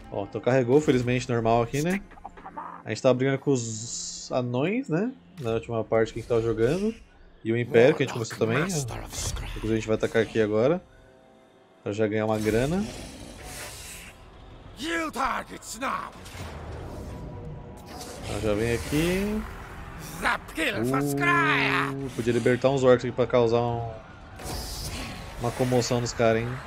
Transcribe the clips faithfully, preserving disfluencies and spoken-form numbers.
Ó, então carregou, felizmente normal aqui, né? A gente tava brigando com os anões, né? Na última parte que a gente tava jogando. E o Império, que a gente começou também. Inclusive a gente vai atacar aqui agora. Pra já ganhar uma grana. Então já vem aqui. Uh, podia libertar uns orcs aqui pra causar um, uma comoção nos caras, hein?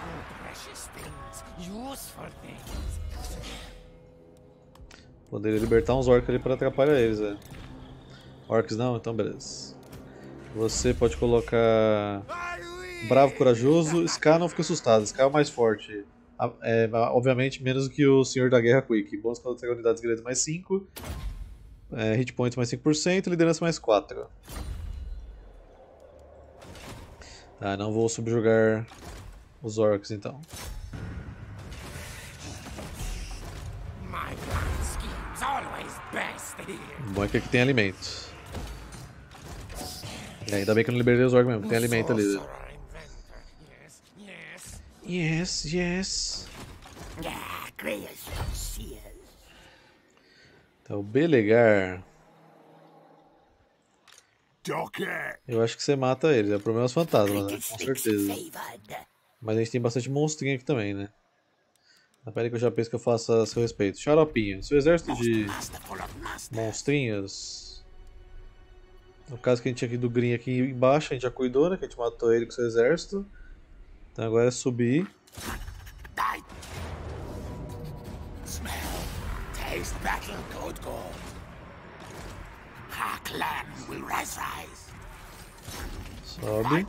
Poderia libertar uns orcs ali pra atrapalhar eles, velho. Orcs não? Então beleza. Você pode colocar Bravo, Corajoso. Scar não fica assustado, Scar é o mais forte. É, obviamente menos do que o Senhor da Guerra Quick. Bônus contra unidades grandes mais cinco. É, hit points mais cinco por cento, liderança mais quatro. Tá, não vou subjugar os orcs então. O bom é que aqui tem alimento. É, ainda bem que eu não liberei os orcs mesmo, tem alimento ali. Yes, yes. Então, Belegar. Eu acho que você mata eles, é o problema dos fantasmas, né? Com certeza. Mas a gente tem bastante monstrinho aqui também, né? Pera aí que eu já penso que eu faço a seu respeito. Xaropinho, seu exército de monstrinhos. No caso que a gente tinha aqui do Green aqui embaixo, a gente já cuidou, né? Que a gente matou ele com seu exército. Então agora é subir. Sobe.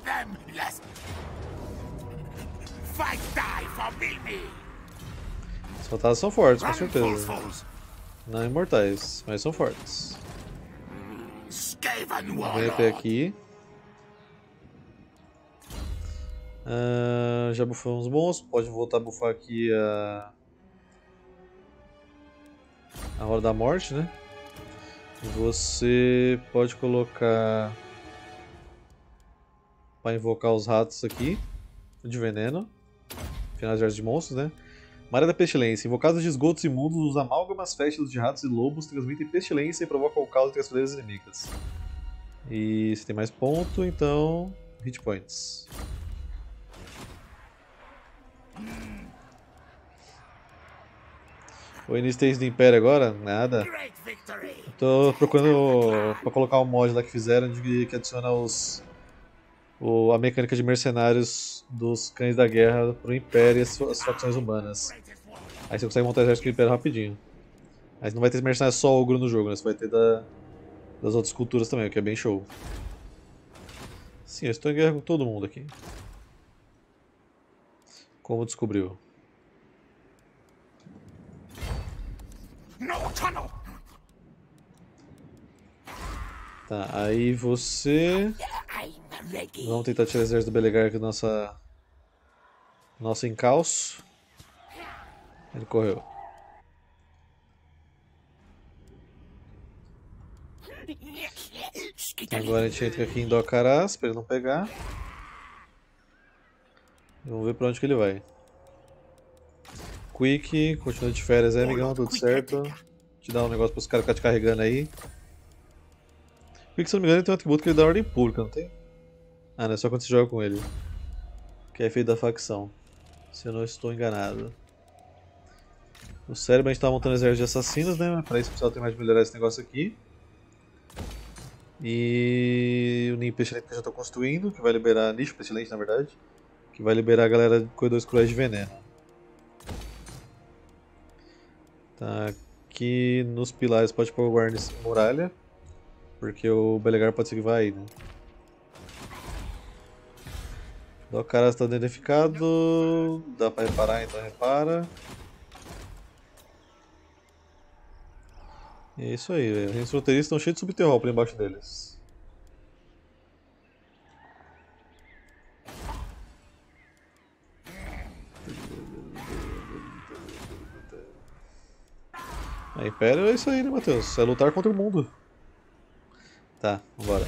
Os fantasmas são fortes, com certeza. Não imortais, mas são fortes. Vem até aqui. Uh, já bufamos os monstros, pode voltar a bufar aqui a... a Hora da Morte, né? Você pode colocar para invocar os ratos aqui de veneno, finais de monstros, né? Maré da Pestilência. Invocados de esgotos imundos, os amálgamas fétidos de ratos e lobos transmitem pestilência e provocam o caos entre as fileiras inimigas. E você tem mais ponto, então hit points. O início do Império agora? Nada. Tô procurando pra colocar um mod lá que fizeram de, que adiciona os, o, a mecânica de mercenários dos cães da guerra pro Império e as, as facções humanas. Aí você consegue montar o exército do Império rapidinho. Mas não vai ter mercenário só ogro no jogo, né? Você vai ter da, das outras culturas também, o que é bem show. Sim, eu estou em guerra com todo mundo aqui. Como descobriu? Tá, aí você... Vamos tentar tirar o exército do Belegar aqui do nossa... nosso encalço. Ele correu. Agora a gente entra aqui em Docarás para ele não pegar. E vamos ver pra onde que ele vai. Quick, continua de férias aí, amigão, tudo certo. Te dar um negócio para os caras ficarem te carregando aí. Quick, se não me engano, ele tem um atributo que ele dá ordem pública, não tem? Ah, não é só quando você joga com ele. Que é feito da facção. Se eu não estou enganado. O cérebro a gente tá montando exército de assassinos, né? Mas pra isso precisa ter mais de melhorar esse negócio aqui. E o Ninho Pestilente que eu já estou construindo, que vai liberar. Nicho Pestilente na verdade. Que vai liberar a galera de corredores cruéis de veneno. Tá, aqui nos pilares pode pôr o guarnição muralha. Porque o Belegar pode ser que vai aí, né? O cara está danificado. Dá pra reparar, então repara. E é isso aí, velho. Os fronteiristas estão cheios de subterrâneo por embaixo deles. A Império é isso aí, né, Matheus? É lutar contra o mundo. Tá, vambora.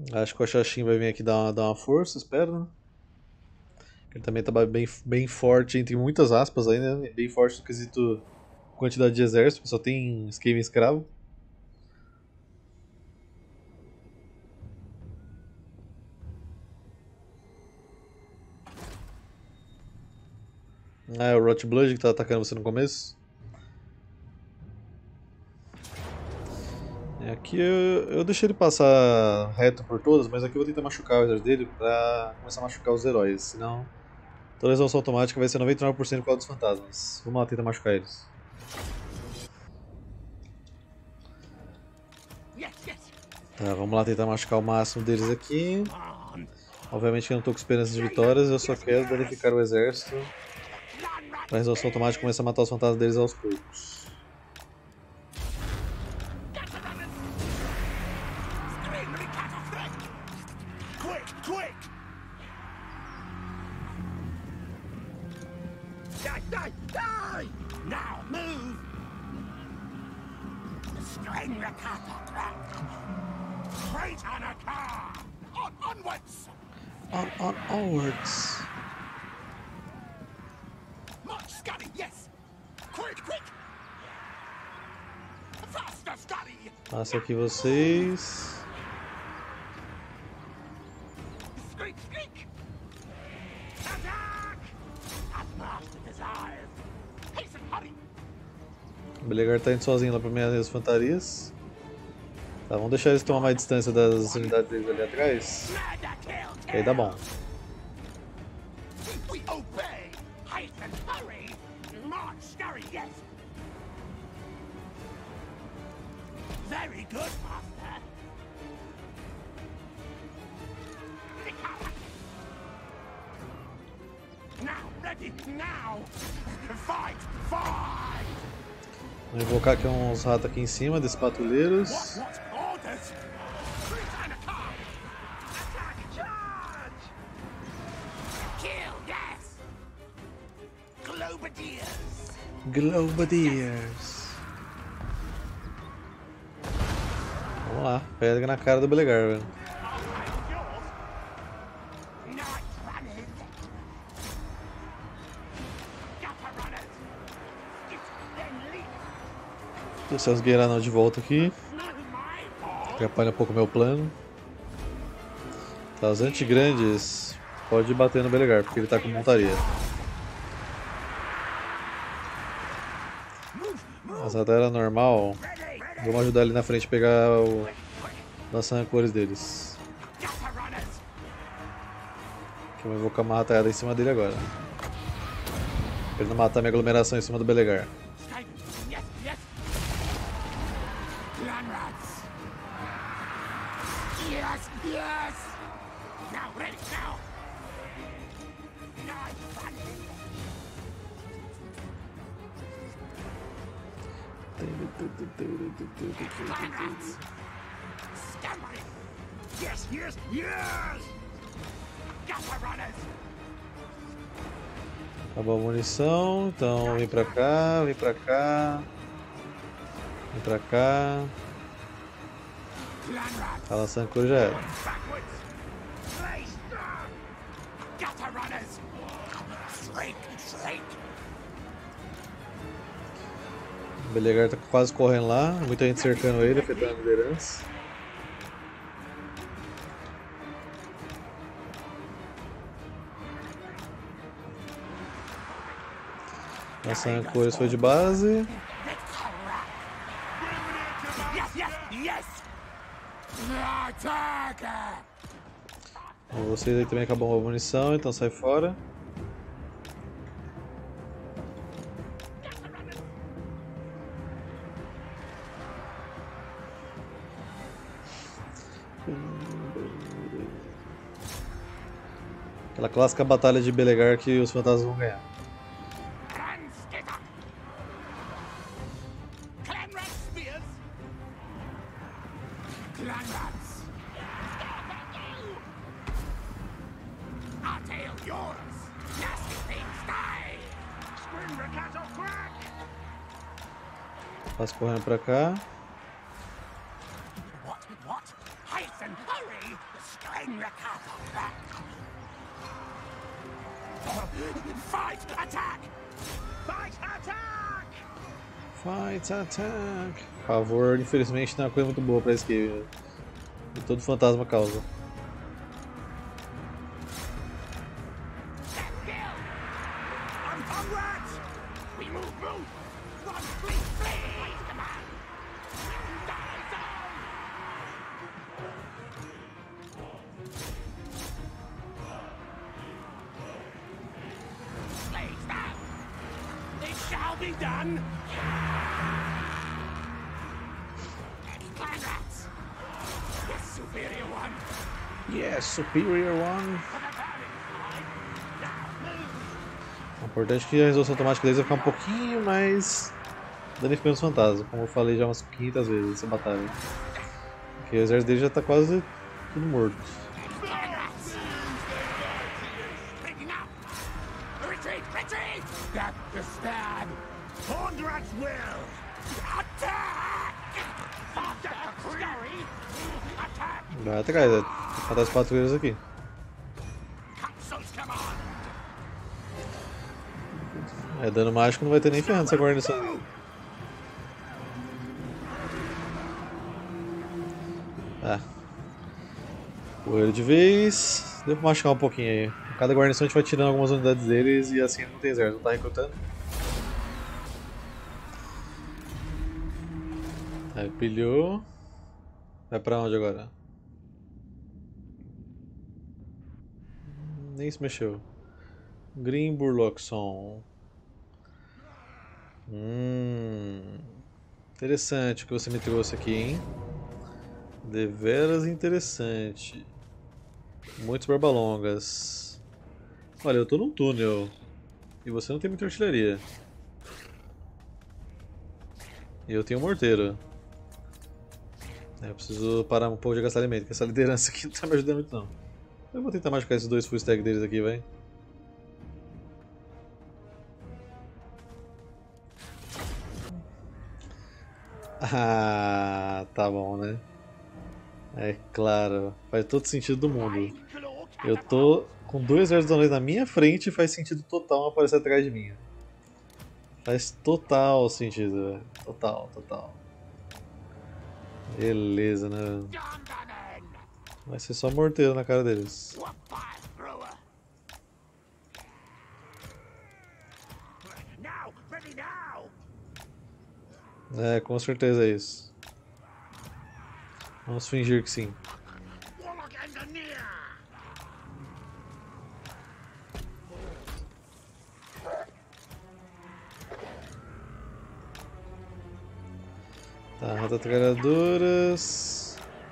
Acho que o Xaxim vai vir aqui dar uma, dar uma força, espero. Ele também tá bem, bem forte, entre muitas aspas aí, né? Bem forte no quesito quantidade de exército, porque só tem Skaven escravo. Ah, é o Rotblood que tá atacando você no começo. É, aqui eu, eu deixei ele passar reto por todas, mas aqui eu vou tentar machucar o exército dele pra começar a machucar os heróis, senão toda resolução automática vai ser noventa e nove por cento por causa dos fantasmas. Vamos lá tentar machucar eles. Tá, vamos lá tentar machucar o máximo deles aqui. Obviamente que eu não tô com esperança de vitórias, eu só quero danificar o exército pra resolução automática começar a matar os fantasmas deles aos poucos. On, on, onwards. Passa aqui vocês. O Belegar tá indo sozinho lá para minhas fantarias. Tá, vamos deixar eles tomar mais distância das unidades deles ali atrás. Que aí dá bom. Vou invocar aqui uns ratos aqui em cima desses patrulheiros. Globadiers. Vamos lá, pega na cara do Belegar, velho. Trouxe as guerreiras de volta aqui. Atrapalha um pouco o meu plano. Tá, os antigrandes pode bater no Belegar, porque ele tá com montaria. As era normal. Vamos ajudar ele na frente a pegar o lança-rancores deles. Que eu vou invocar uma rataiada em cima dele agora. Pra ele não matar minha aglomeração em cima do Belegar. Acabou a munição, então vem pra cá, vem pra cá, vem pra cá. A lança-rancor já era. O Belegar tá quase correndo lá, muita gente cercando ele, afetando a liderança. Lança-rancores foi de base. Vocês aí também acabam a munição, então sai fora. Aquela clássica batalha de Belegar que os fantasmas vão ganhar. Passa correndo pra cá. Hasten, hurry! String the cattle back! Fight! Attack! Fight! Attack! Fight, attack! Favor, infelizmente, não é uma coisa muito boa pra esquiva. E todo fantasma causa. Yes, superior one. O importante é que a resolução automática deles vai ficar um pouquinho mais danificando os fantasmas, como eu falei já umas quinhentas vezes nessa batalha. Porque o exército dele já está quase tudo morto. Vai atacar, vai matar os patrulheiros aqui. É, dano mágico não vai ter nem ferrando essa guarnição. Ah. Correram de vez. Deu pra machucar um pouquinho aí. Cada guarnição a gente vai tirando algumas unidades deles e assim não tem exército, não tá recrutando. Aí pilhou. Vai pra onde agora? Nem se mexeu. Green Burloxon. Hum, interessante o que você me trouxe aqui, hein? Deveras interessante. Muitos barbalongas. Olha, eu tô num túnel. E você não tem muita artilharia. E eu tenho um morteiro. É, eu preciso parar um pouco de gastar alimento, porque essa liderança aqui não tá me ajudando muito não. Eu vou tentar machucar esses dois full stack deles aqui, vai. Ah, tá bom, né? É claro, faz todo sentido do mundo. Eu tô com dois exércitos anões na minha frente e faz sentido total aparecer atrás de mim. Faz total sentido, velho. Total, total. Beleza, né? Vai ser só morteiro na cara deles. É, com certeza é isso. Vamos fingir que sim. Tá, ratatralhadoras.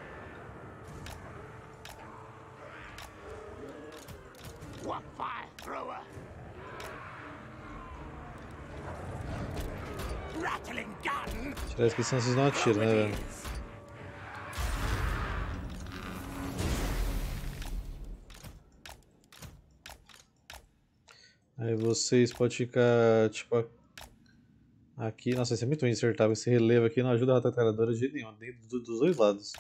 Tirar isso que senão vocês não atiram, né, velho? Aí vocês podem ficar, tipo, aqui. Nossa, isso é muito insertável. Esse relevo aqui não ajuda a ratatralhadora de jeito nenhum, nem dos dois lados.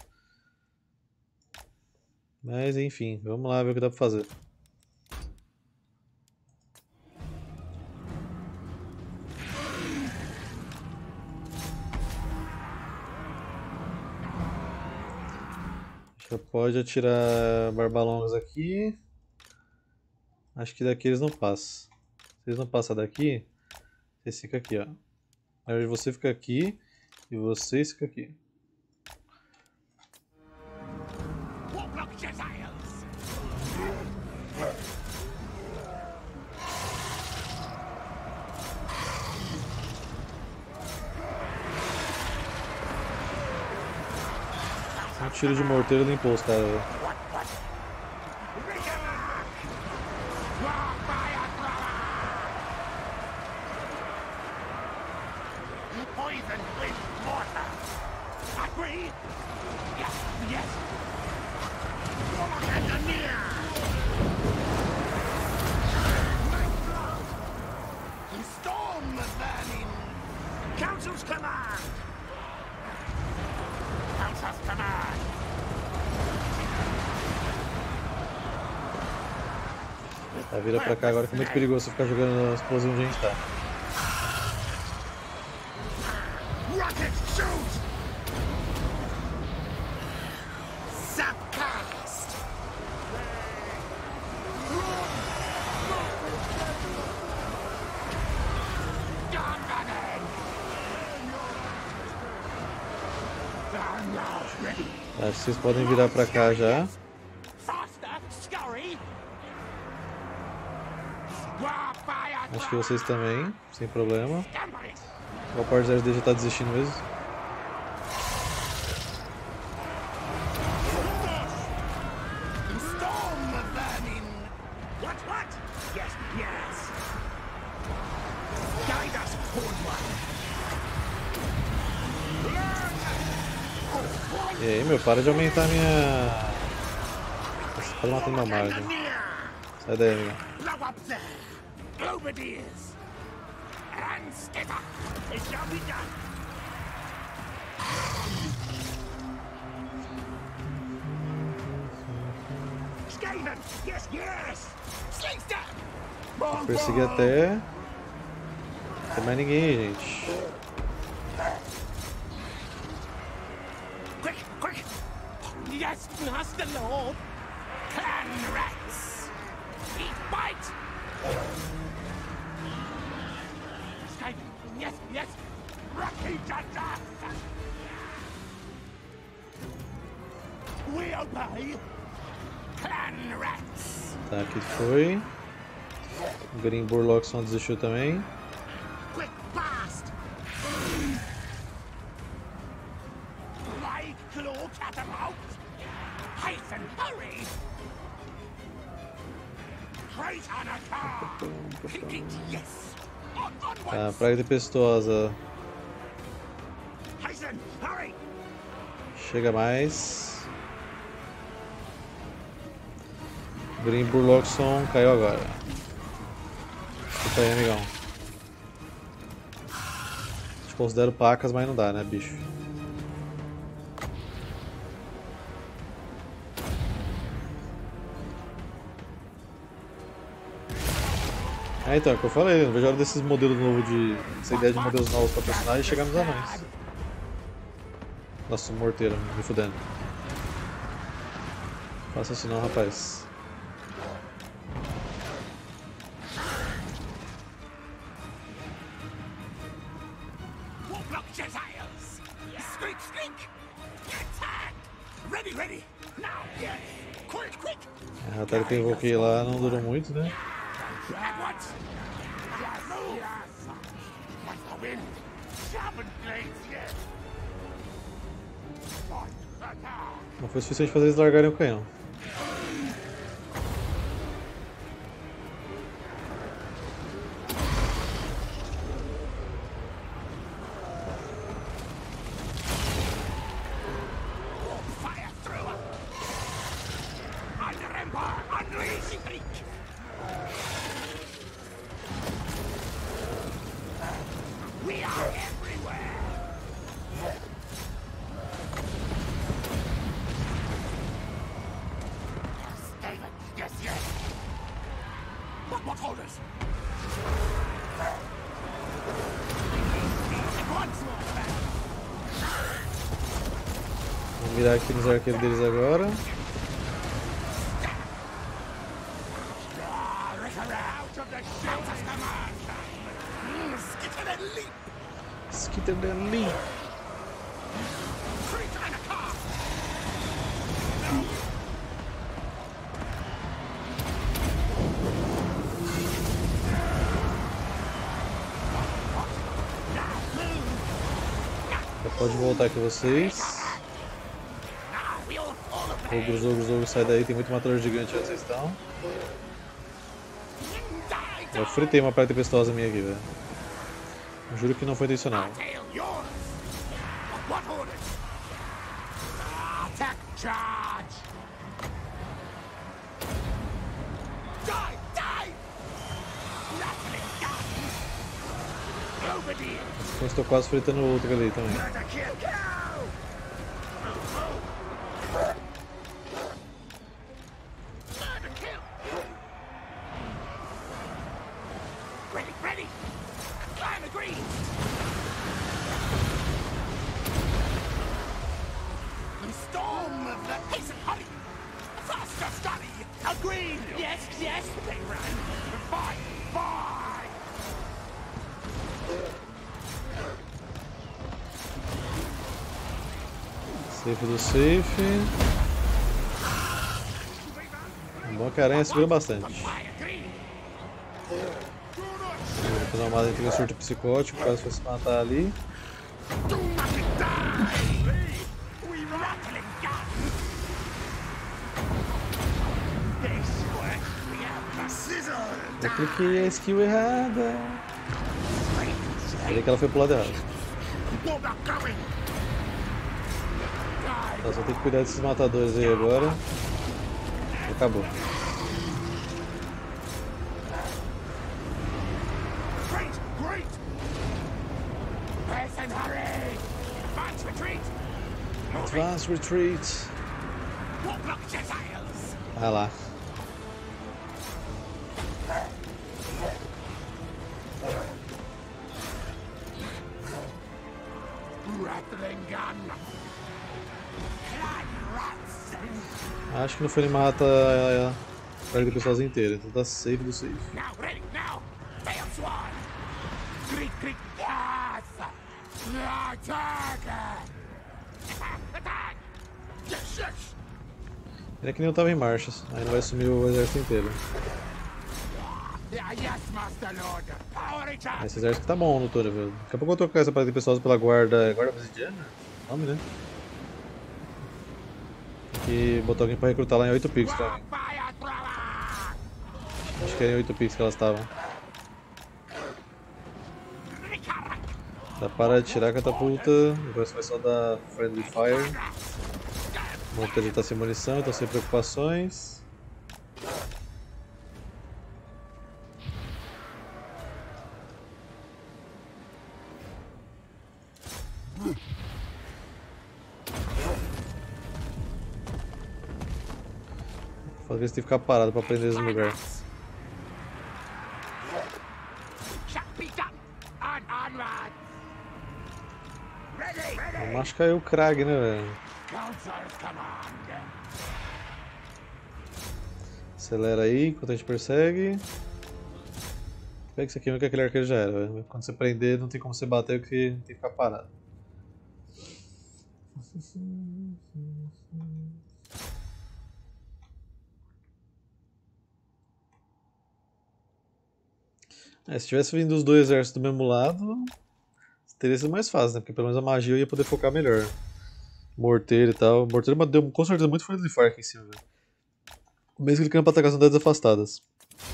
Mas enfim, vamos lá ver o que dá pra fazer. Já pode atirar barbalongas aqui. Acho que daqui eles não passam. Se eles não passam daqui, vocês ficam aqui, ó. Aí você fica aqui e vocês ficam aqui. Um tiro de morteiro limpou os caras, velho. Council's command! Council's command! Tá, vira pra cá agora que é muito perigoso você ficar jogando explosivo onde a gente tá. Rocket shoot! Subcast! Dominating! Acho que vocês podem virar pra cá já. Faster, scurry! Acho que vocês também, sem problema. Scampery! O Power zero D já tá desistindo mesmo. Storm the vermin! What, what? Yes, yes! Guide us, Horn One! E aí, meu, para de aumentar a minha... Você tá matando uma margem. Sai daí, amigo. Blow up there! Globadiers! And skitter! It shall be done! Skaven! Yes, yes! Slingster! Vou perseguir até... Não tem mais ninguém aí, gente. Quick, quick! Yes, Master Lord! Clan rats! Eat bite! Skaven! Yes, yes! Rocky Janja! We obey! Clan rats! Tá, aqui foi. O Green Burlockson desistiu também. Quick, fast! Plague claw catapult! Hasten, hurry! Crate on a car! Yes! On, Tá, onwards! praga tempestuosa. Hasten, hurry! Chega mais. Green Burlockson caiu agora. Desculpa aí, amigão. Te considero pacas, mas não dá, né, bicho? É, então, é o que eu falei, não vejo a hora desses modelos novos de... essa ideia de modelos novos para personagens chegar nos anões. Nossa, um morteiro, me fudendo. Faça assim não, rapaz. Warlock Jezzails! Squeak, squeak! Attack! Ready, ready! Now! Yes! Quick, quick! A batalha que eu invoquei lá não durou muito, né? At once! Move! What's the wind? Sharpen blades, yes! Attack! Não foi suficiente fazer eles largarem o canhão. Fire through! Under Empire, unleash Greek! We are everywhere! David, yes, yes! What, what orders? At once, Lord! Vamos mirar aqui nos arqueiros deles agora. Out of the shelter's command! Mm, skitter and leap! Skitter ali. Creature in a car! Já pode voltar aqui vocês. Now we'll fall of Ogros, ogros, ogros, sai daí, tem muito matador gigante onde vocês estão. die, Eu fritei uma praga tempestuosa minha aqui, velho. Juro que não foi intencional. tail yours! What orders? Attack charge! Die! Die! Rattling guns! Globadier! Eu estou quase fritando o outro ali também. Murder kill! Go! Murder kill! Safe do safe. O bom é que a aranha segura bastante. Vou fazer uma mala entre o surto psicótico, caso fosse matar ali. Eu cliquei a skill errada. Olha que ela foi pro lado errado. Tá, só tem que cuidar desses matadores aí agora. Acabou. Advance retreat. Ah lá. Acho que não foi ele mata a perda do pessoal inteira, então tá safe do safe. Ele é que nem eu tava em marchas, aí não vai sumir o exército inteiro. Esse exército tá bom no túnel, viu? Daqui a pouco eu vou trocar essa parada de pessoal pela guarda. Guarda obsidiana? Nome, né? Tem que botar alguém pra recrutar lá em oito picks pra mim. Acho que é em oito picks que elas estavam. Dá para de tirar a catapulta. Agora vai só dar Friendly Fire. O monte tá sem munição, então sem preocupações. Fazer isso tem que ficar parado pra prender esse lugar. Acho que caiu o Krag, né, velho? Acelera aí enquanto a gente persegue. Pega isso aqui, não que aquele arqueiro já era, velho. Quando você prender, não tem como você bater porque tem que ficar parado. É, se tivesse vindo os dois exércitos do mesmo lado, teria sido mais fácil, né? Porque pelo menos a magia eu ia poder focar melhor. Morteiro e tal. Morteiro deu com certeza muito friendly fire aqui em cima, velho. Mesmo clicando pra atacar as unidades afastadas.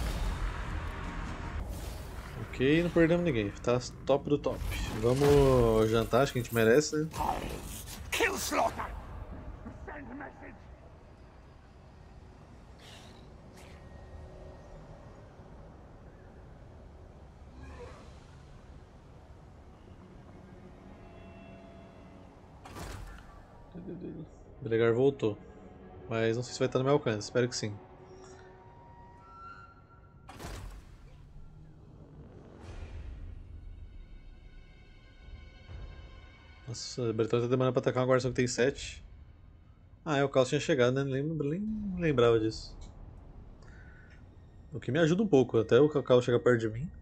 Ok, não perdemos ninguém. Tá top do top. Vamos jantar, acho que a gente merece, né? O Belegar voltou, mas não sei se vai estar no meu alcance, espero que sim. Nossa, o Bretão tá demorando pra atacar uma guarnição que tem sete. Ah, é, o caos tinha chegado, né? Nem, nem lembrava disso. O que me ajuda um pouco, até o caos chegar perto de mim.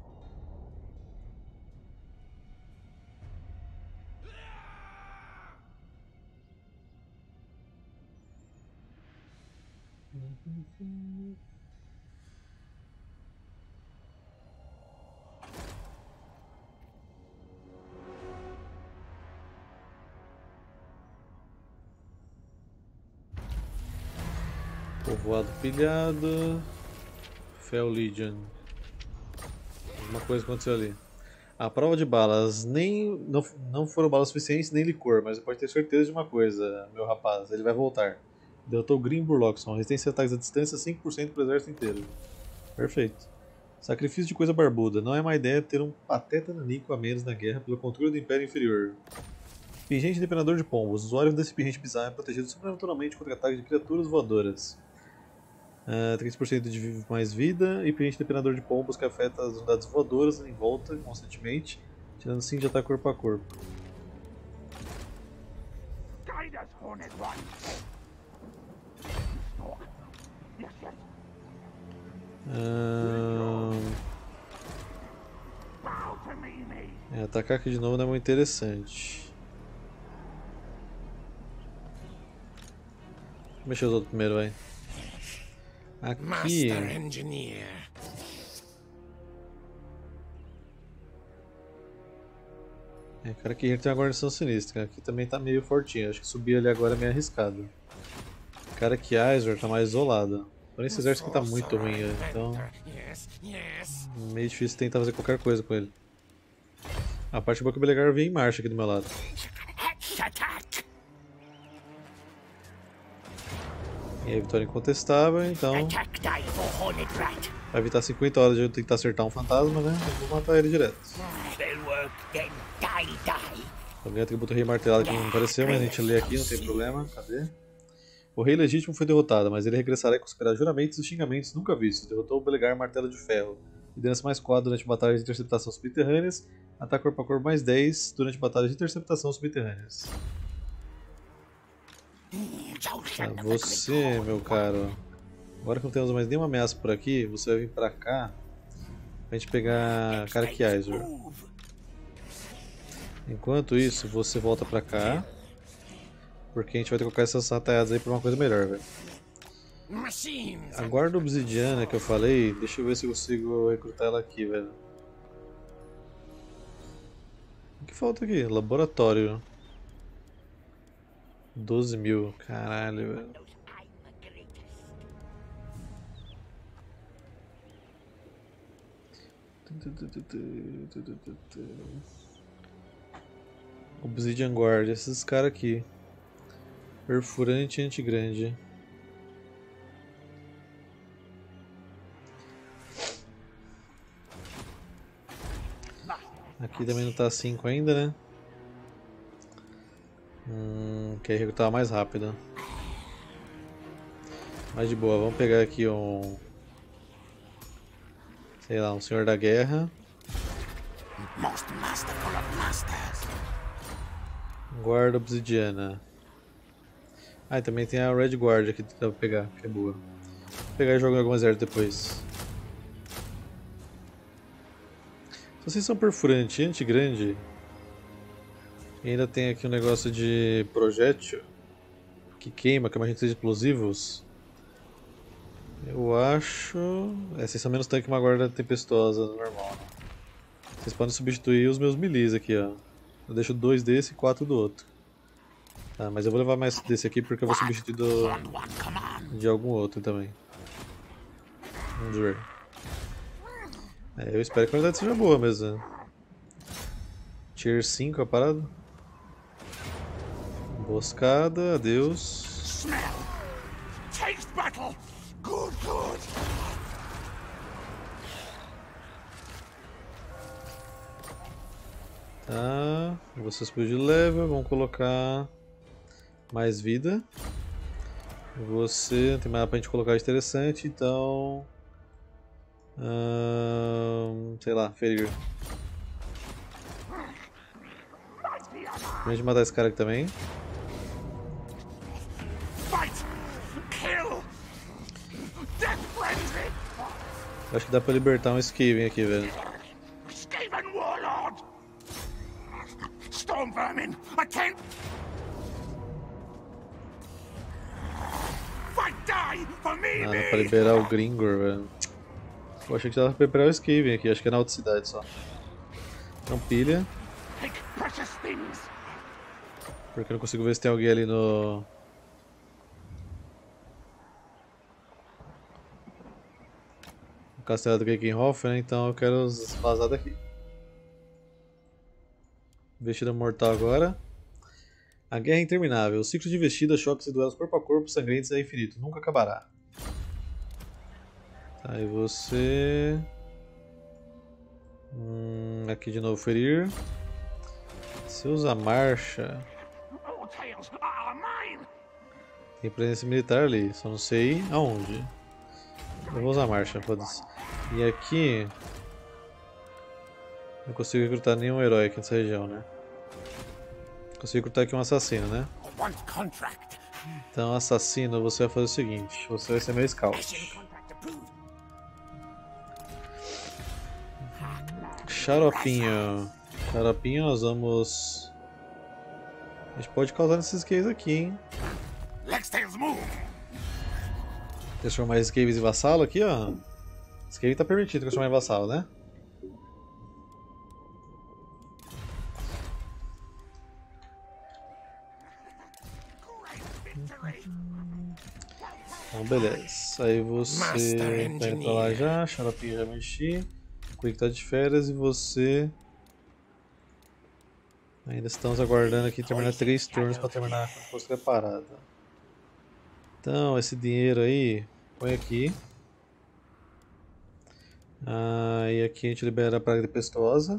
Povoado pilhado. Fel Legion. Alguma coisa aconteceu ali. A prova de balas nem não, não foram balas suficientes nem licor, mas pode ter certeza de uma coisa, meu rapaz, ele vai voltar. Derrotou Grim Burloxon, resistência a ataques à distância cinco por cento para o exército inteiro. Perfeito. Sacrifício de coisa barbuda. Não é má ideia ter um pateta nanico a menos na guerra pelo controle do Império Inferior. Pingente Depenador de Pombos. O usuário desse pingente bizarro é protegido sobrenaturalmente contra ataques de criaturas voadoras. Uh, três por cento de mais vida e pingente Depenador de Pombos que afeta as unidades voadoras em volta constantemente, tirando cinco de ataque corpo a corpo. Uh... É, atacar aqui de novo não é muito interessante. Vou mexer os outros primeiro, vai. Aqui. Master Engineer. É, cara, aqui tem uma guarnição sinistra. Aqui também tá meio fortinho. Acho que subir ali agora é meio arriscado. Cara, que Aizor tá mais isolada. Porém, esse exército aqui tá muito ruim, então meio difícil tentar fazer qualquer coisa com ele. A parte boa é que o Belegar vem em marcha aqui do meu lado. E a vitória incontestável, então vai evitar cinquenta horas de eu tentar acertar um fantasma, né? Eu vou matar ele direto. Alguém atributo o rei martelado que não apareceu, mas a gente lê aqui, não tem problema. Cadê? O rei legítimo foi derrotado, mas ele regressará e conseguirá juramentos e xingamentos nunca vistos. Derrotou o Belegar Martelo de Ferro. Liderança mais quatro durante batalhas de interceptação subterrâneas. Ataque corpo a corpo mais dez durante batalhas de interceptação subterrâneas. Tá, você, meu caro. Agora que não temos mais nenhuma ameaça por aqui, você vai vir pra cá pra gente pegar Karakiaizor. Enquanto isso, você volta pra cá. Porque a gente vai ter que colocar essas rataiadas aí pra uma coisa melhor, velho. A guarda obsidiana que eu falei, deixa eu ver se eu consigo recrutar ela aqui, velho. O que falta aqui? Laboratório. doze mil, caralho, velho. Obsidian Guard, esses caras aqui. Perfurante antigrande. Aqui também não tá cinco ainda, né? Hum, quer recrutar mais rápido. Mas de boa, vamos pegar aqui um... sei lá, um Senhor da Guerra. Guarda obsidiana. Ah, e também tem a Red Guard aqui que dá pra pegar, que é boa. Vou pegar e jogar em algum exército depois. Se vocês são perfurante antigrande, e ainda tem aqui um negócio de projétil que queima, que é uma agente de explosivos. Eu acho... É, vocês são menos tanque que uma guarda tempestuosa normal. Vocês podem substituir os meus milis aqui, ó. Eu deixo dois desse e quatro do outro. Tá, mas eu vou levar mais desse aqui porque eu vou substituir do... de algum outro também. Vamos ver. É, eu espero que a qualidade seja boa mesmo. Tier cinco a parada. Emboscada, adeus. Tá, você subiu de level, vamos colocar mais vida. Você não tem mais nada pra gente colocar de interessante, então... Hum, sei lá, ferir. Vamos matar esse cara aqui também. Acho que dá pra libertar um Skaven aqui, velho. Ah, dá pra liberar o Gringor, velho. Eu achei que dava pra preparar o Skaven aqui, acho que é na outra cidade só. Então pilha. Porque eu não consigo ver se tem alguém ali no... no castelo do Gegenhof, né? Então eu quero vazar daqui. Investida mortal agora. A guerra é interminável. O ciclo de investida, choques e duelos corpo a corpo sangrentos é infinito. Nunca acabará. Tá, e você... Hum, aqui de novo ferir. Você usa marcha. Tem presença militar ali, só não sei aonde. Eu vou usar marcha, foda-se. E aqui... não consigo recrutar nenhum herói aqui nessa região, né? Consigo recrutar aqui um assassino, né? Então, assassino, você vai fazer o seguinte. Você vai ser meu scout. Xaropinho. Xaropinho, nós vamos... a gente pode causar nesses cases aqui, hein? Transformar Skaven em vassalo aqui, ó. Skaven tá permitido transformar em vassalo, né? Então, beleza. Aí você tá indo pra lá já, Xaropinho já mexi. Quick tá de férias e você... Ainda estamos aguardando aqui terminar três turnos para terminar a força preparada. Então, esse dinheiro aí, põe aqui. Ah, e aqui a gente libera a praga tempestuosa.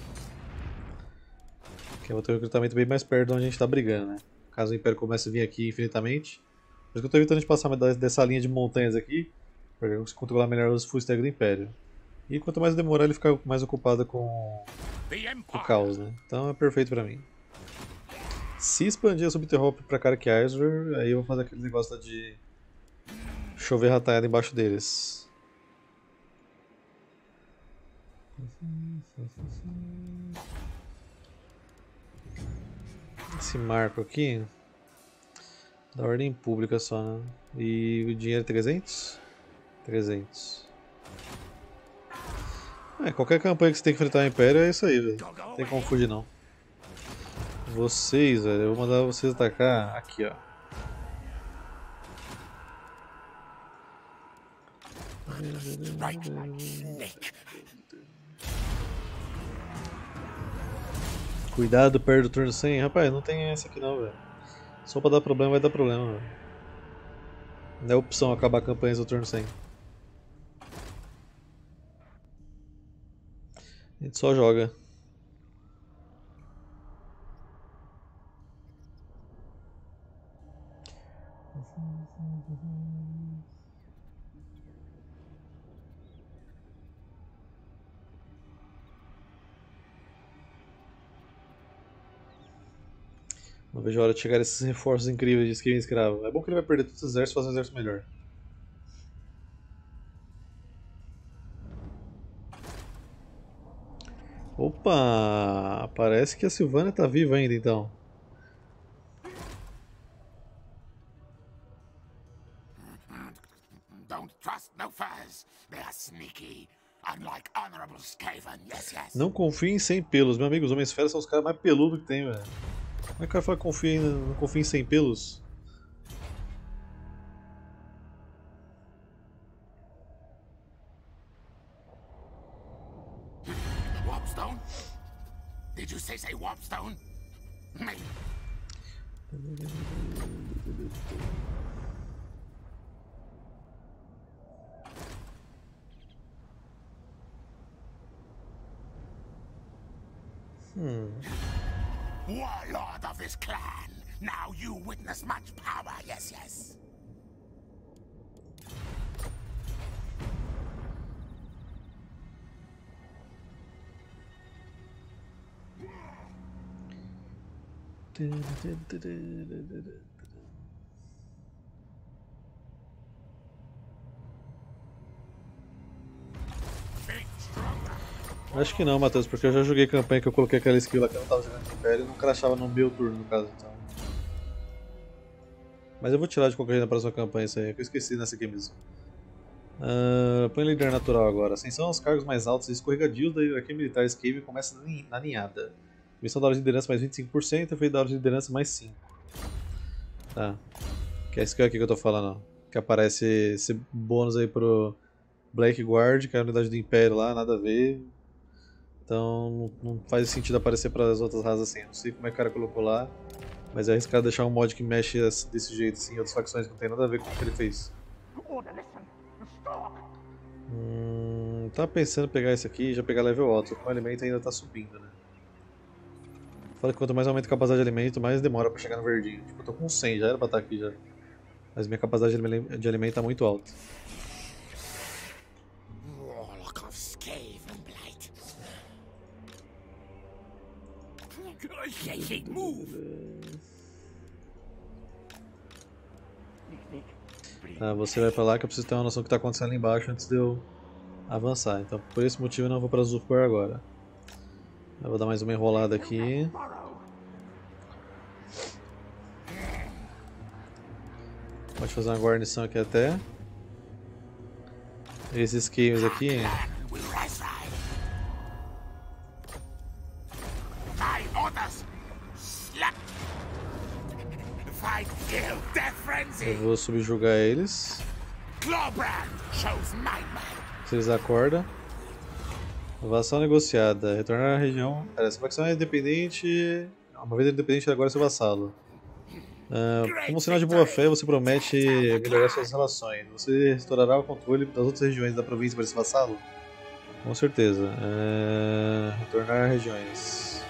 Que vai ter um recrutamento bem mais perto de onde a gente está brigando, né? Caso o Império comece a vir aqui infinitamente. Por isso que eu estou evitando de passar dessa linha de montanhas aqui, para eu consigo controlar melhor os full stack do Império. E quanto mais demorar, ele fica mais ocupado com o caos, né? Então é perfeito pra mim. Se expandir a Subterrop pra Carackyzer, aí eu vou fazer aquele negócio lá de chover rataiada embaixo deles. Esse marco aqui da ordem pública só, né? E o dinheiro é trezentos? trezentos. É, qualquer campanha que você tem que enfrentar o Império é isso aí, velho. Não tem como fugir não. Vocês, velho, eu vou mandar vocês atacar aqui, ó. Cuidado perto do turno cem. Rapaz, não tem essa aqui não, velho. Só pra dar problema vai dar problema, velho. Não é opção acabar campanhas do turno cem. A gente só joga. Não vejo a hora de chegar esses reforços incríveis de Skaven escravo. É bom que ele vai perder todos os exércitos e fazer um exército melhor. Opa! Parece que a Sylvania tá viva ainda então. Don't trust no furs. They are sneaky. Unlike honorable Skaven, yes, yes. Não confie em sem pelos, meu amigo. Os homens feras são os caras mais peludos que tem, velho. Como é que o cara fala que confia em, não confia em sem pelos? Warpstone? Did you say say Warpstone? Me. Hmm. Warlord of this clan. Now you witness much power, yes, yes. Acho que não, Matheus, porque eu já joguei campanha que eu coloquei aquela skill lá que eu não tava jogando no Império e não crashava no meu turno, no caso. Então. Mas eu vou tirar de qualquer jeito na próxima campanha isso aí, que eu esqueci nessa aqui mesmo. Uh, põe líder natural agora. Ascensão aos cargos mais altos e escorregadios da hierarquia militar Skaven começa na ninhada. Missão da hora de liderança mais vinte e cinco por cento, efeito da hora de liderança mais cinco por cento. Tá. Que é esse aqui que eu tô falando, ó. Que aparece esse bônus aí pro Black Guard, que é a unidade do Império lá, nada a ver. Então não faz sentido aparecer para as outras raças assim. Não sei como é que o cara colocou lá, mas é arriscado deixar um mod que mexe desse jeito assim, em outras facções que não tem nada a ver com o que ele fez. Hum, tava pensando em pegar esse aqui e já pegar level alto, só que o alimento ainda tá subindo, né? Fala que quanto mais aumenta a capacidade de alimento, mais demora pra chegar no verdinho. Tipo, eu tô com cem, já era pra estar aqui já. Mas minha capacidade de alimento tá muito alta. Warlock of Skavenblight. Tá, você vai pra lá que eu preciso ter uma noção do que tá acontecendo ali embaixo antes de eu avançar. Então por esse motivo eu não vou pra Zulfgar agora. Eu vou dar mais uma enrolada aqui. Pode fazer uma guarnição aqui até. Esses games aqui. Eu vou subjugar eles. Se eles acordam. Vassal negociada. Retornar à região. Pera, essa facção é independente. Uma vez independente, agora é seu vassalo. Uh, como sinal de boa fé, você promete melhorar suas relações. Você restaurará o controle das outras regiões da província para esse vassalo? Com certeza. Uh, retornar regiões.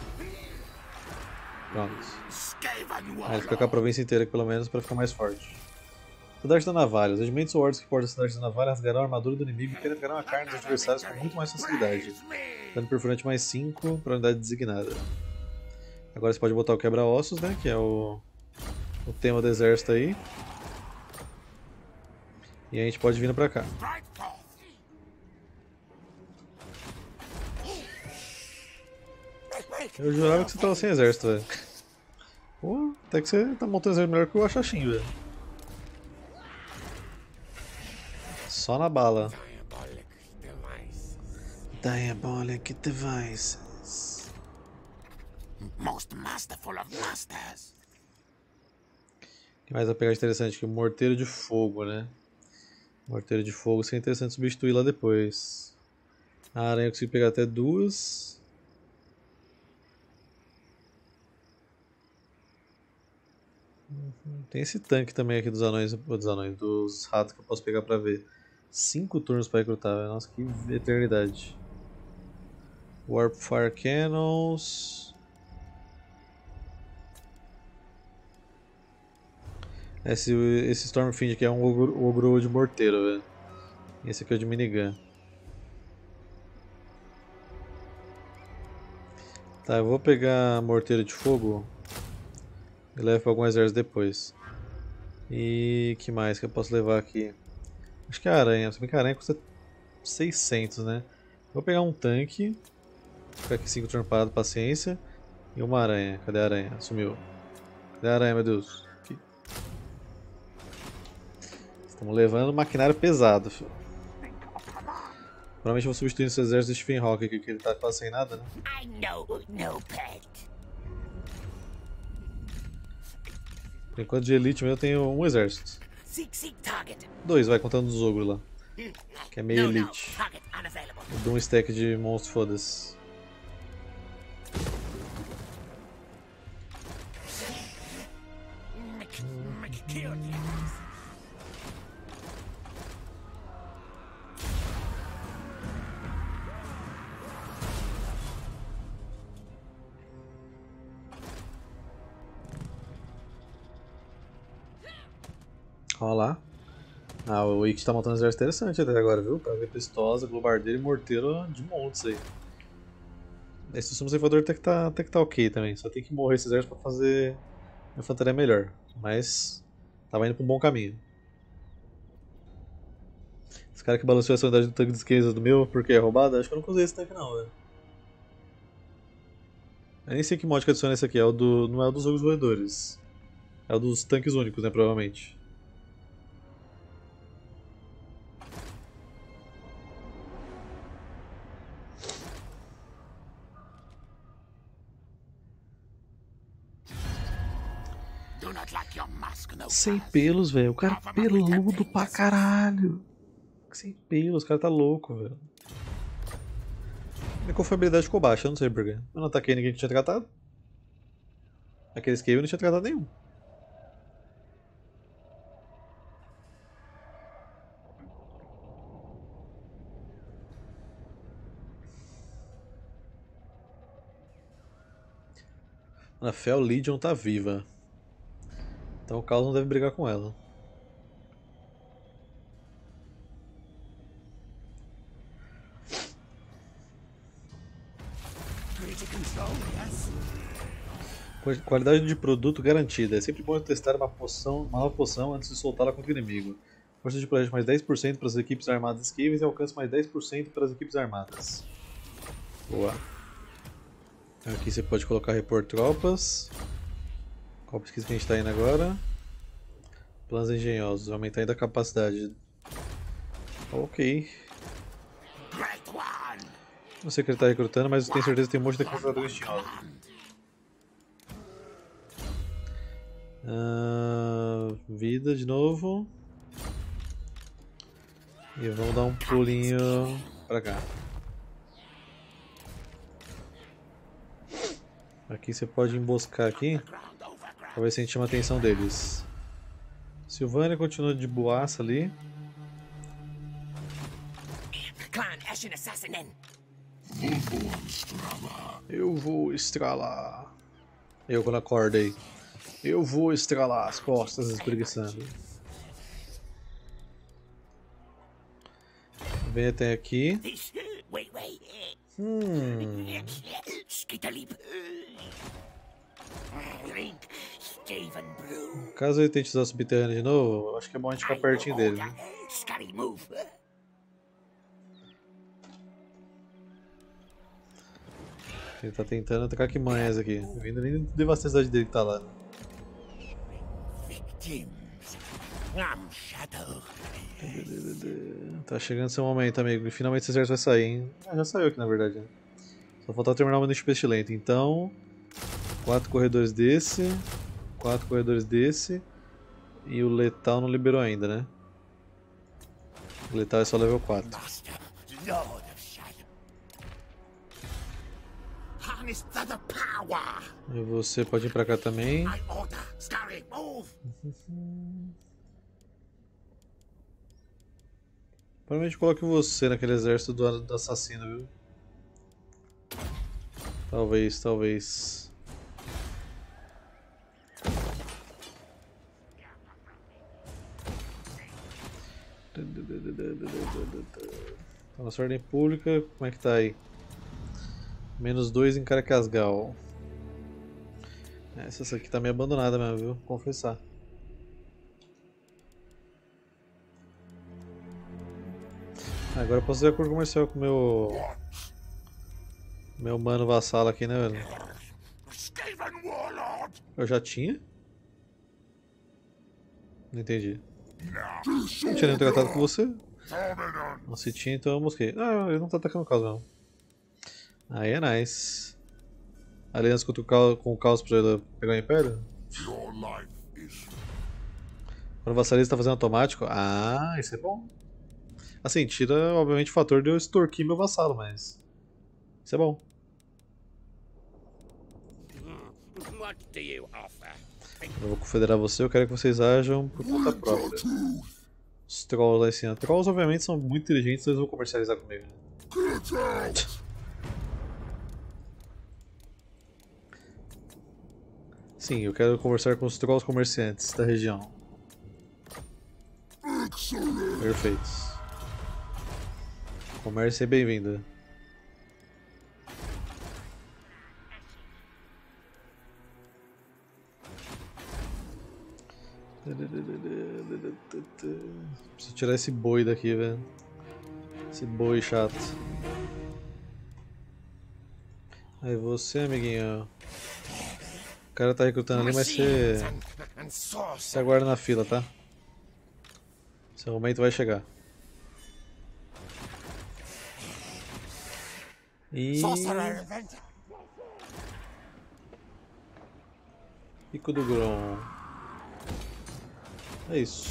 Pronto. Aí ele fica com a província inteira, pelo menos, para ficar mais forte. Cidade da Navalha. Os regimentos ou hordas que portam a cidade da Navalha rasgarão a armadura do inimigo e penetrarão a carne dos adversários com muito mais facilidade. Dano perfurante mais cinco para a unidade designada. Agora você pode botar o quebra-ossos, né? Que é o, o tema do exército aí. E a gente pode vir pra cá. Eu jurava que você tava sem exército, velho. Pô, até que você tá montando exército melhor que o Achachim, velho. Só na bala. Diabolic Devices. Most masterful of masters. O que mais vai pegar de interessante aqui? O morteiro de fogo, né? Morteiro de fogo seria interessante substituir lá depois. A aranha eu consigo pegar até duas. Tem esse tanque também aqui dos anões, dos anões, dos ratos que eu posso pegar pra ver. Cinco turnos pra recrutar, véio. Nossa, que eternidade. Warp Fire Cannons. Esse, esse Stormfiend aqui é um ogro, ogro de morteiro, velho. Esse aqui é o de minigun. Tá, eu vou pegar morteiro de fogo e levo para algum exército depois. E que mais que eu posso levar aqui? Acho que a aranha, se bem que a aranha custa seiscentos, né? Vou pegar um tanque, ficar aqui cinco turnos parado, paciência. E uma aranha, cadê a aranha? Sumiu. Cadê a aranha, meu Deus? Aqui. Estamos levando maquinário pesado, filho. Provavelmente vou substituir esse exército de Stephen Hawking aqui, que ele tá quase sem nada, né? I know no pet. Por enquanto de elite eu tenho um exército. Seek, seek target. Dois, vai, contando os ogros lá. Que é meio No, no. elite. Target unavailable. Eu dou um stack de monstro, foda-se. Make, make kill the enemies. Olha lá. Ah, o Wiki tá montando um exército interessante até agora, viu? Pra ver pistosa, globardeiro e morteiro de montes aí. Esse sumo ceifador até que, tá, até que tá ok também. Só tem que morrer esse exército pra fazer infantaria melhor. Mas tava indo pra um bom caminho. Esse cara que balanceou essa unidade do tanque de esquerda do meu porque é roubado, acho que eu nunca usei esse tanque não, velho. Eu nem sei que mod que adiciona esse aqui, é o do, não é o dos ogros roedores. É o dos tanques únicos, né, provavelmente. Sem pelos, velho. O cara é peludo pra caralho. Sem pelos, o cara tá louco, velho. Minha confiabilidade ficou baixa, eu não sei porquê. Eu não ataquei ninguém que tinha tratado. Aquele escape eu não tinha tratado nenhum. A Fel Legion tá viva. Então o Caos não deve brigar com ela. Qualidade de produto garantida. É sempre bom testar uma, poção, uma nova poção antes de soltá-la contra o inimigo. Força de projeto mais dez por cento para as equipes armadas esquíveis e alcance mais dez por cento para as equipes armadas. Boa. Aqui você pode colocar repor tropas. Qual pesquisa que a gente está indo agora? Planos engenhosos, aumentar ainda a capacidade. Ok. Great one. Não sei que ele tá recrutando, mas eu tenho certeza que tem um monte de recrutador destinoso. Uh, vida de novo. E vamos dar um pulinho pra cá. Aqui você pode emboscar aqui, pra ver se a gente chama a atenção deles. Sylvania continua de boaça ali. Eu vou estralar. Eu quando acordei. Eu vou estralar as costas espreguiçando. Vem até aqui. Hum. Caso ele tente usar o subterrâneo de novo, eu acho que é bom a gente ficar pertinho dele. Né? Ele tá tentando atacar que manhas aqui. Eu ainda nem devastei a cidade dele que tá lá. Tá chegando seu momento, amigo. E finalmente esse exército vai sair, hein? Ah, já saiu aqui na verdade. Né? Só falta terminar o Manejo Pestilento. Então, quatro corredores desse, quatro corredores desse. E o Letal não liberou ainda, né? O Letal é só level quatro. E você pode ir pra cá também. Provavelmente coloque você naquele exército do, do assassino, viu? Talvez, talvez. Tá nossa ordem pública, como é que tá aí? Menos dois em Caracasgal. Essa aqui tá meio abandonada mesmo, viu? Vou confessar. Agora eu posso fazer acordo comercial com o meu... Meu mano vassalo aqui, né, velho? Eu já tinha? Não entendi. Não tinha nem tratado com você? Não se tinha, então eu mosquei. Ah, ele não tá atacando o caos, não. Aí é nice. Aliança contra o caos, com o caos pra ele pegar o Império? Quando o vassalista tá fazendo automático? Ah, isso é bom. Assim, tira obviamente o fator de eu extorquir meu vassalo, mas... Isso é bom. Eu vou confederar você, eu quero que vocês ajam por conta própria. Os trolls lá em cima. Trolls obviamente são muito inteligentes, eles vão comercializar comigo. Sim, eu quero conversar com os trolls comerciantes da região. Perfeito. Comércio é bem-vindo. Preciso tirar esse boi daqui, velho. Esse boi chato. Aí você, amiguinho. O cara tá recrutando ali, mas você... Você aguarda na fila, tá? Seu momento vai chegar. E... Pico do Grom. É isso.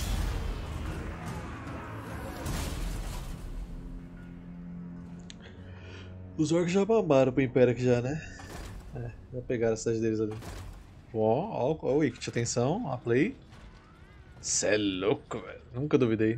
Os orcs já mamaram pro Império aqui já, né? É, já pegaram a cidade deles ali. Ó, ó o Wicked, atenção, a play. Cê é louco, velho. Nunca duvidei.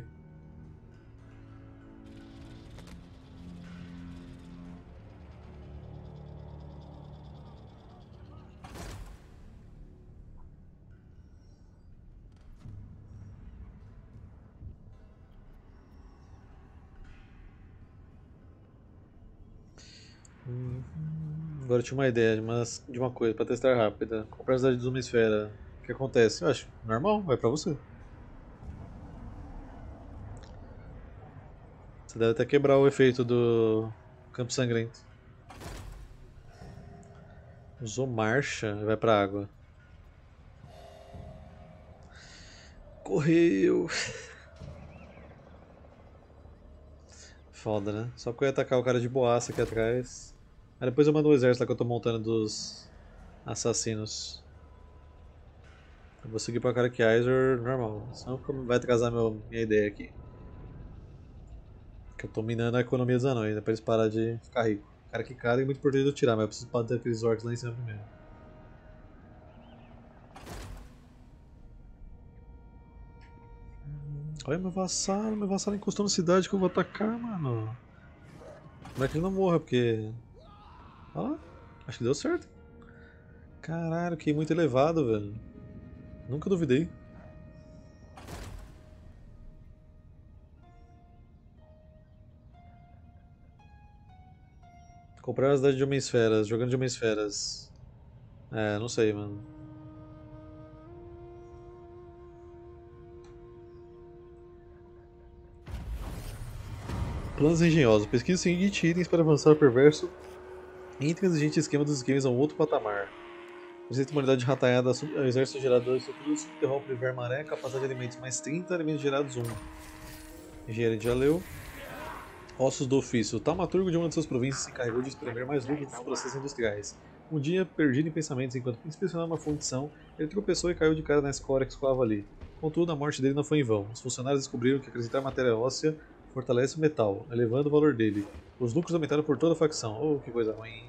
Hum, agora eu tinha uma ideia de uma, de uma coisa pra testar rápida. Comprar a cidade de uma esfera. O que acontece? Eu acho normal, vai pra você. Você deve até quebrar o efeito do campo sangrento. Usou marcha e vai pra água. Correu. Foda, né? Só que eu ia atacar o cara de boaça aqui atrás. Aí depois eu mando o exército lá que eu tô montando dos assassinos. Eu vou seguir pra Karakizer normal, senão vai atrasar meu, minha ideia aqui. Que eu tô minando a economia dos anões, né, pra eles pararem de ficar ricos. Cara que cara é muito importante eu tirar, mas eu preciso bater aqueles orcs lá em cima primeiro. Olha meu vassalo, meu vassalo encostou na cidade que eu vou atacar, mano. Como é que ele não morra, porque... Ó, acho que deu certo. Caralho, que muito elevado, velho. Nunca duvidei. Comprar a cidade de Homem-Esferas, jogando de Homem-Esferas. É, não sei, mano. Planos engenhosos. Pesquisa o seguinte itens para avançar o perverso e intransigente esquema dos games a um outro patamar. Visita uma unidade ratanhada ao exército gerador de estruturas subterrâneo priver maré, capacidade de alimentos mais trinta, alimentos gerados um. Engenharia de Aleu. Ossos do ofício. O taumaturgo de uma de suas províncias se encarregou de espremer mais lucro dos processos industriais. Um dia, perdido em pensamentos enquanto inspecionava uma fundição, ele tropeçou e caiu de cara na escória que escoava ali. Contudo, a morte dele não foi em vão. Os funcionários descobriram que acrescentar matéria óssea fortalece o metal, elevando o valor dele. Os lucros aumentaram por toda a facção. Oh, que coisa ruim.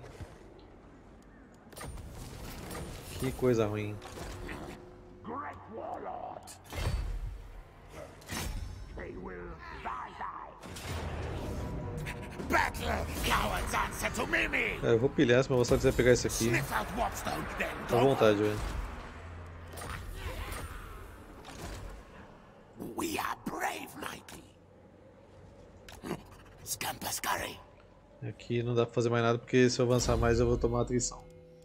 Que coisa ruim. Great warlord. They will die, die. Battle, cowards answer to Mimi. É, eu vou pilhar se meu vassalo quiser pegar esse aqui. Sniff out Watchstone, then Tá à vontade, velho. We are brave, Mikey. Scamper scurry. Aqui não dá pra fazer mais nada porque se eu avançar mais eu vou tomar atrição.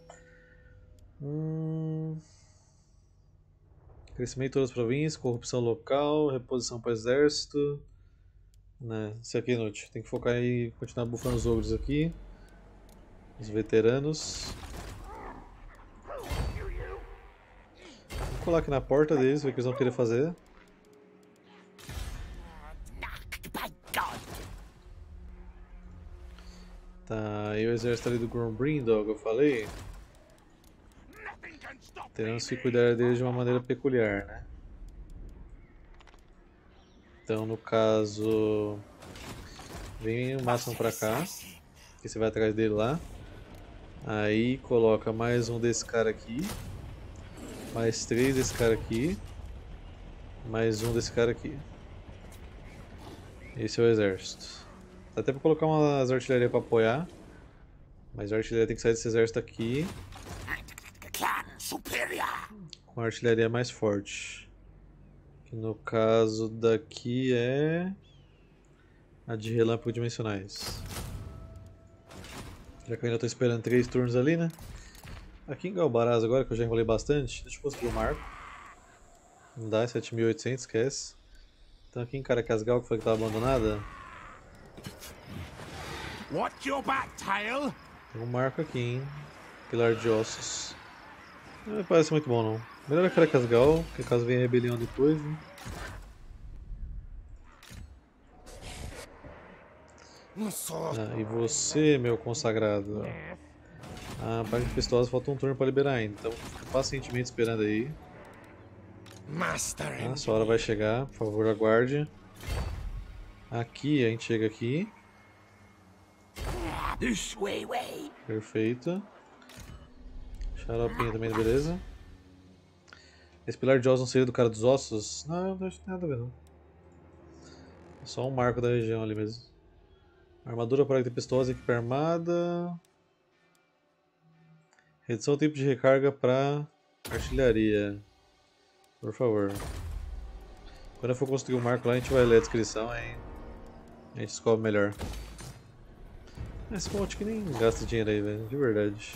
Hum... Crescimento em todas as províncias, corrupção local, reposição para o exército. Né, isso aqui é inútil. Tem que focar em continuar bufando os ogros aqui. Os veteranos. Vou colar aqui na porta deles, ver o que eles vão querer fazer. Tá, e o exército ali do Grombrindog, eu falei. Teremos que cuidar deles de uma maneira peculiar, né? Então, no caso, vem o máximo pra cá, que você vai atrás dele lá. Aí coloca mais um desse cara aqui, mais três desse cara aqui, mais um desse cara aqui. Esse é o exército. Dá até pra colocar umas artilharias pra apoiar, mas a artilharia tem que sair desse exército aqui com a artilharia mais forte. Que no caso daqui é a de relâmpago dimensionais. Já que eu ainda estou esperando três turnos ali, né? Aqui em Galbaraz agora, que eu já enrolei bastante, deixa eu conseguir o marco. Não dá, sete mil e oitocentos, esquece. Então aqui em Karakazgal, que foi que estava abandonada. Watch your back, Tail. Tem um marco aqui, hein? Pilar de ossos. Não me parece muito bom, não. Melhor é Karakazgal, porque caso venha a rebelião depois, né? Ah, e você, meu consagrado? Ah, parte de pistolas, falta um turno para liberar ainda, então fica pacientemente esperando aí. Ah, sua hora vai chegar, por favor aguarde. Aqui, a gente chega aqui. Perfeito. Xaropinho também, beleza. Esse pilar de ossos não seria do cara dos ossos? Não, não acho que tem nada a ver não. É só um marco da região ali mesmo. Armadura para pistosa, equipe armada. Redução do tempo de recarga para artilharia. Por favor. Quando eu for construir o um marco lá, a gente vai ler a descrição aí. A gente descobre melhor. Esse monte que nem gasta dinheiro aí, velho. De verdade.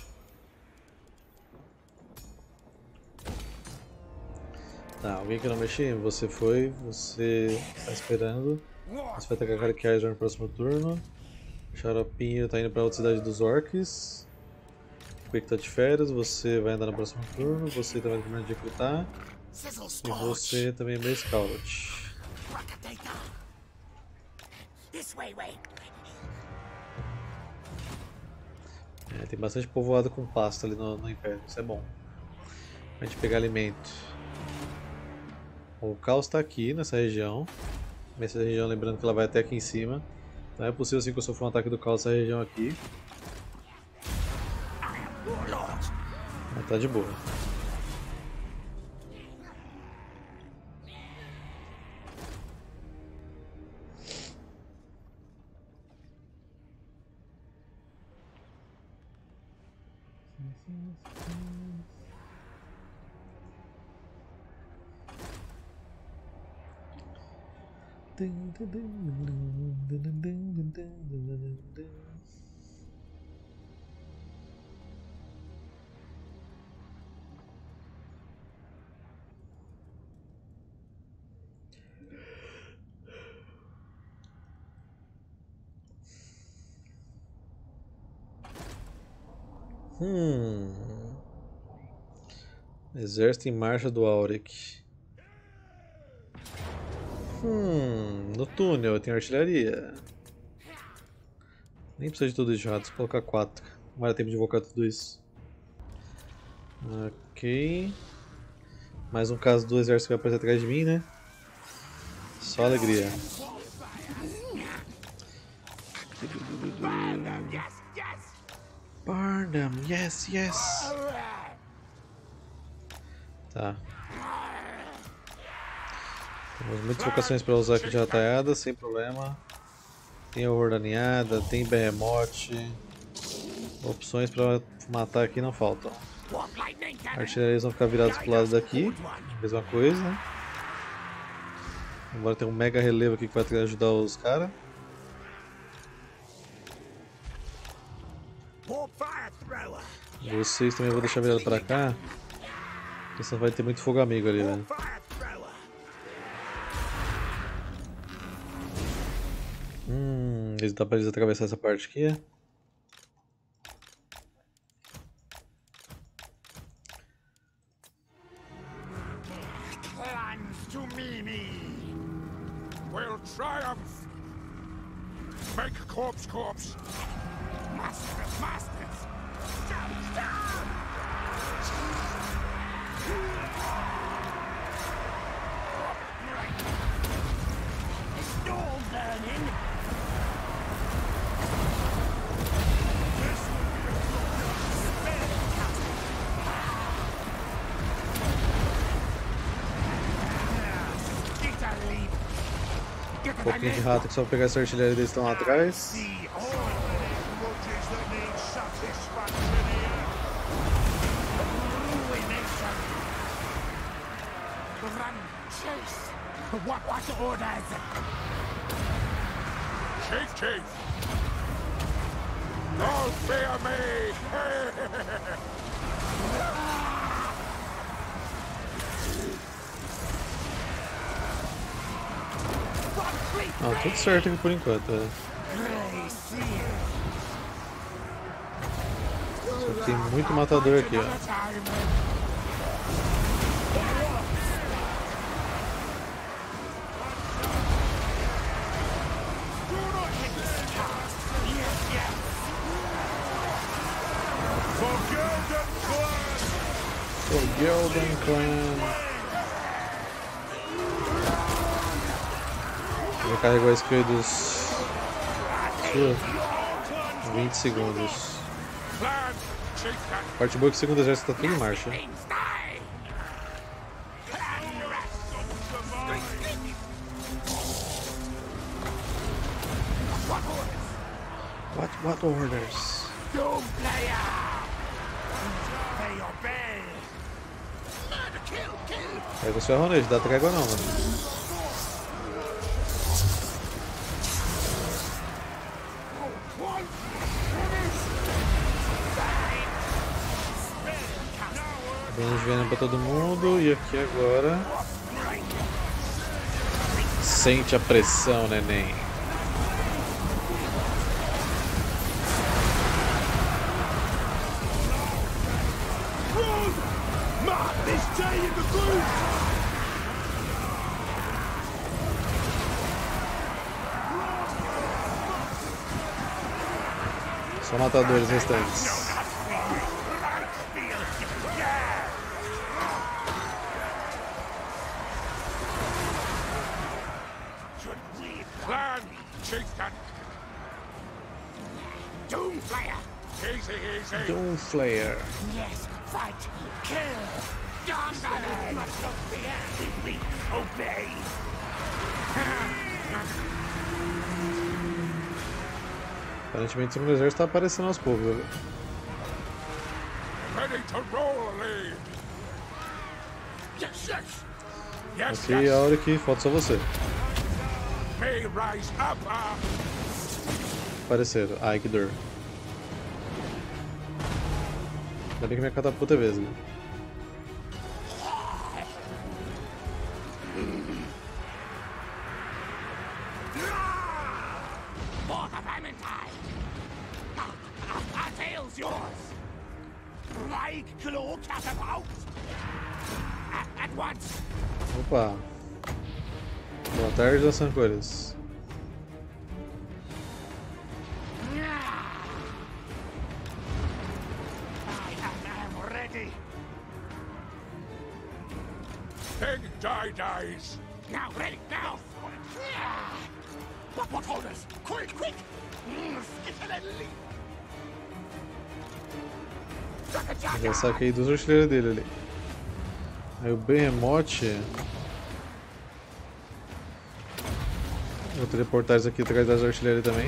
Tá, alguém que não mexeu? Você foi, você tá esperando. Você vai atacar Karakizer no próximo turno. Xaropinho tá indo pra outra cidade dos orcs. Quick tá de férias, você vai andar no próximo turno. Você também vai terminar de recrutar. E você também é meio scout. This way, way. É, tem bastante povoado com pasto ali no, no inferno, isso é bom. Pra gente pegar alimento. O caos está aqui nessa região. Nessa região, lembrando que ela vai até aqui em cima. Não é possível assim que eu sofra um ataque do caos nessa região aqui. Mas tá de boa. Hum. Exército em marcha do Auric. Hum. No túnel tem artilharia. Nem precisa de tudo isso, ratos. Vou colocar quatro. Não vai dar tempo de invocar tudo isso. Ok. Mais um caso do exército que vai aparecer atrás de mim, né? Só alegria. Burn them, yes, yes. Tá. Temos muitas vocações para usar aqui de rataiada, sem problema. Tem horror da ninhada, tem behemoth. Opções para matar aqui não faltam. Artilharias vão ficar virados pro lado daqui, mesma coisa. Embora tenha um mega relevo aqui que vai ajudar os caras. Vocês também vou deixar virado pra cá. Porque senão vai ter muito fogo amigo ali, velho. Hum, dá pra eles atravessar essa parte aqui, é? Clans to Mimi will triumph. Make corpse corpse. Masters, masters. Storm burning. Um pouquinho de rato que só pra pegar essa artilharia deles estão lá atrás. What, what orders? Chief, Chief! Don't fear me! Ah, tudo certo aqui por enquanto, é. Só tem muito matador aqui, ó. Golden Clan. Ele carregou a skill dos sua vinte segundos. Parte boa que o segundo exército está tudo em marcha. What what orders? Aí você é Ronald, dá trégua não, mano. Bem de veneno pra todo mundo e aqui agora. Sente a pressão, neném. Só matadores restantes. Doomflayer. Yes, fight, kill. Dawnbane must not fear. We obey. Aparentemente o segundo exército está aparecendo aos poucos. Viu? Ready to roll, Lee. Yes, yes. Yes, Aqui é a hora que falta só você. May rise up. Uh... Apareceram. Ai, que dor. Ainda bem que minha catapulta é vesga. Opa! Boa tarde, das Sancores. Big die dies. Now, ready, now. What, what orders? Quick, quick. Já saquei dos artilheiros dele ali. Aí o Behemoth. Vou teleportar isso aqui atrás das artilheiras também.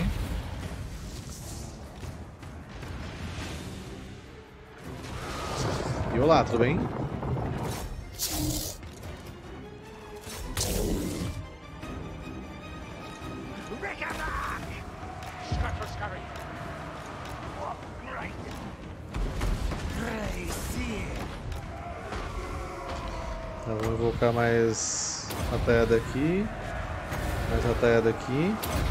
E olá, tudo bem? Então, vou invocar mais atalhada aqui, mais atalhada aqui.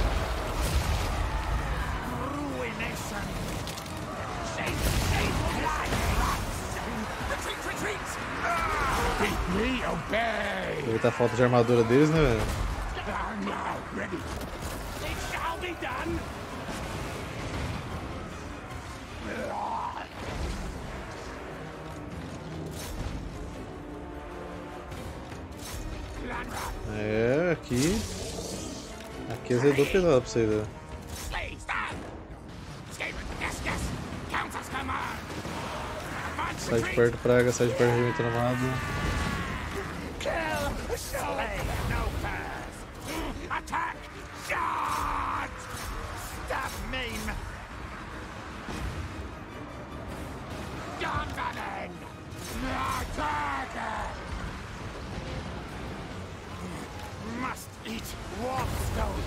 Aproveitar a falta de armadura deles, né, velho? É, aqui. Aqui azedou pesado pra vocês, velho. Sai de perto, praga, sai de perto, regimento armado. Attack! Charge! Stab maim! Dawnbane! Attack! Must eat Warpstone!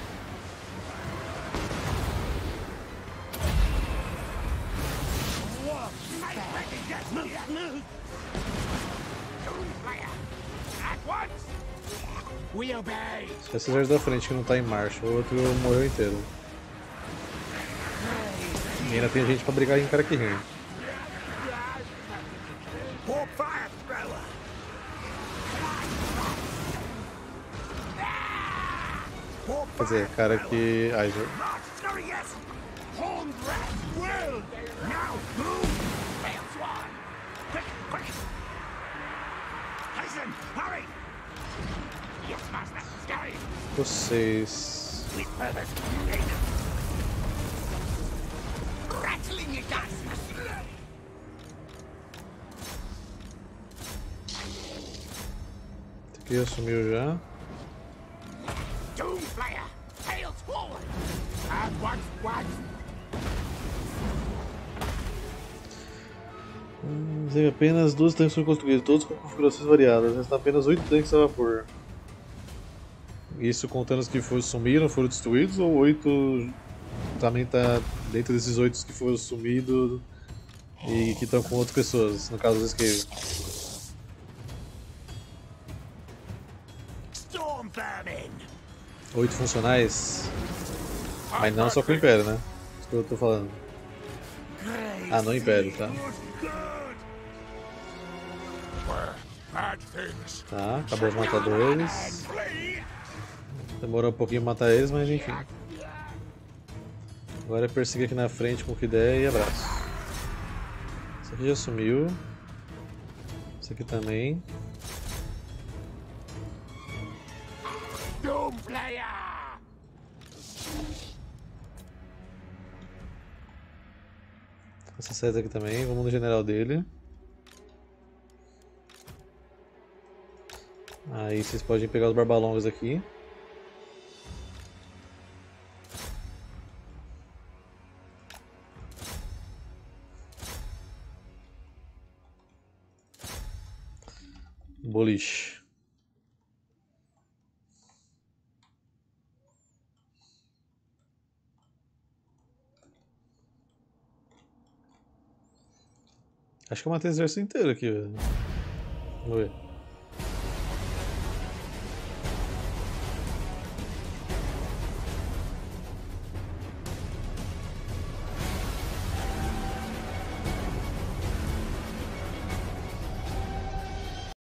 Warpstone! At once! We obey! Esse exército da frente que não tá em marcha, o outro morreu inteiro. E ainda tem gente pra brigar em Karakhin. Quer dizer, cara que. Ai, já. Vocês. Esse aqui assumiu já. Doomflayer, tails forward. And once, once. Hum, apenas doze tanques foram construídos, todos com configurações variadas. Restam apenas oito tanques a vapor. Isso contando os que foram, sumiram, foram destruídos, ou oito também está dentro desses oito que foram sumidos e que estão com outras pessoas, no caso dos esquerdos. Oito funcionais? Mas não só com o Império, né? Isso que eu tô falando. Ah, no Império, tá? Tá, acabou os matadores. Demorou um pouquinho pra matar eles, mas enfim. Agora é perseguir aqui na frente com o que der e abraço. Esse aqui já sumiu. Esse aqui também. Doomslayer! Essa seta aqui também. Vamos no general dele. Aí vocês podem pegar os barbalongas aqui. Boliche. Acho que eu matei o exército inteiro aqui, velho. Vamos ver.